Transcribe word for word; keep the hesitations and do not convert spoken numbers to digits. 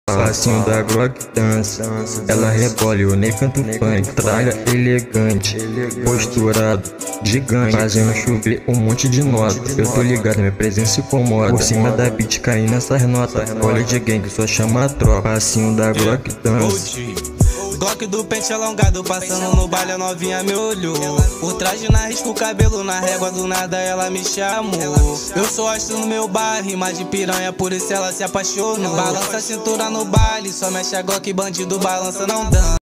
Passinho da Glock dança, ela rebole, eu nem canto funk. Tralha elegante, posturado, gigante, fazendo chover um monte de nota. Eu tô ligado, minha presença incomoda. Por cima da beat caindo nessas notas. Olha de gang, só chama a tropa. Passinho da Glock dança. Glock do pente alongado, passando no baile, a novinha me olhou. Por trás de nariz com o cabelo na régua, do nada ela me chamou. Eu sou astro no meu bairro, mas de piranha, por isso ela se apaixonou. Balança a cintura no baile, só mexe a Glock, bandido balança não dá.